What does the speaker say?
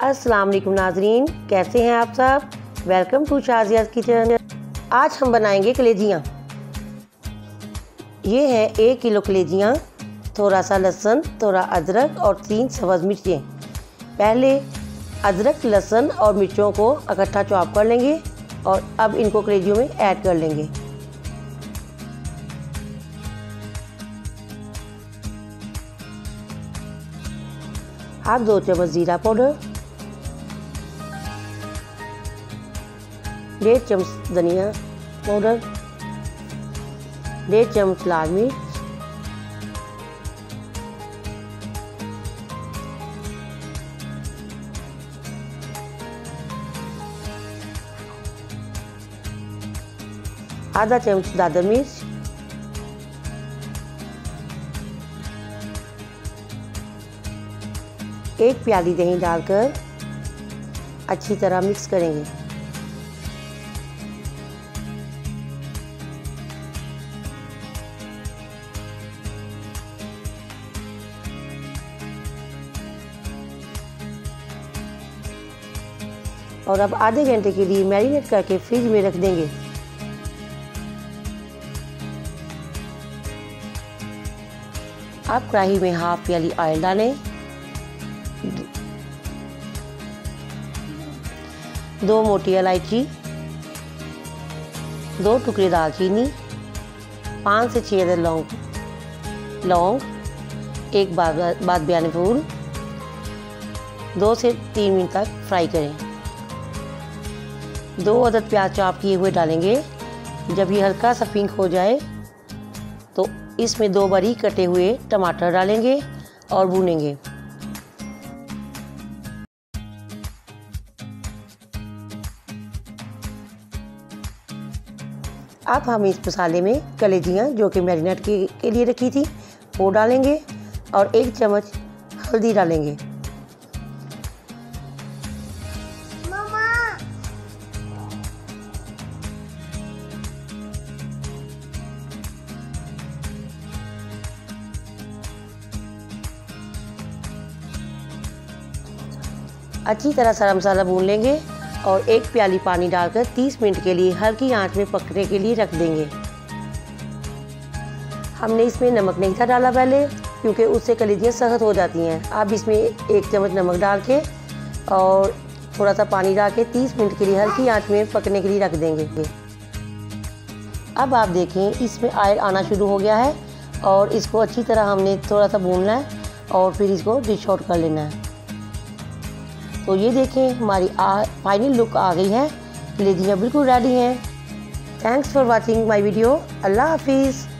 अस्सलाम वालेकुम नाजरीन, कैसे हैं आप सब। Welcome to Shazia's kitchen. आज हम बनाएंगे कलेजियाँ। ये हैं 1 किलो कलेजियाँ, थोड़ा सा लहसुन, थोड़ा अदरक और 3 सब्ज़ मिर्चें। पहले अदरक, लहसुन और मिर्चों को इकट्ठा चॉप कर लेंगे और अब इनको कलेजियों में ऐड कर लेंगे। आप 2 चम्मच ज़ीरा पाउडर, 1.5 चम्मच धनिया पाउडर, 1.5 चम्मच लाल मिर्च, आधा चम्मच दादर मिर्च, एक प्याली दही डालकर अच्छी तरह मिक्स करेंगे। और अब आधे घंटे के लिए मैरिनेट करके फ्रिज में रख देंगे। आप कढ़ाई में हाफ प्याली ऑयल डालें, 2 मोटी इलायची, 2 टुकड़े दालचीनी, 5 से 6 अदद लौंग, 1 बादबियानी फूल, 2 से 3 मिनट तक फ्राई करें। 2 अदद प्याज चॉप किए हुए डालेंगे। जब ये हल्का सा पिंक हो जाए तो इसमें 2 बारीक कटे हुए टमाटर डालेंगे और भूनेंगे। अब हम इस मसाले में कलेजियाँ जो कि मैरिनेट के लिए रखी थी वो डालेंगे और 1 चम्मच हल्दी डालेंगे। अच्छी तरह सारा मसाला भून लेंगे और 1 प्याली पानी डालकर 30 मिनट के लिए हल्की आंच में पकने के लिए रख देंगे। हमने इसमें नमक नहीं था डाला पहले, क्योंकि उससे कलेजियाँ सख्त हो जाती हैं। अब इसमें 1 चम्मच नमक डाल के और थोड़ा सा पानी डाल के 30 मिनट के लिए हल्की आंच में पकने के लिए रख देंगे। अब आप देखें इसमें ऑयल आना शुरू हो गया है और इसको अच्छी तरह हमने थोड़ा सा भूनना है और फिर इसको डिश आउट कर लेना है। तो ये देखें हमारी फाइनल लुक आ गई है। कलेजियाँ बिल्कुल रेडी हैं। Thanks for watching my video. अल्लाह हाफिज़।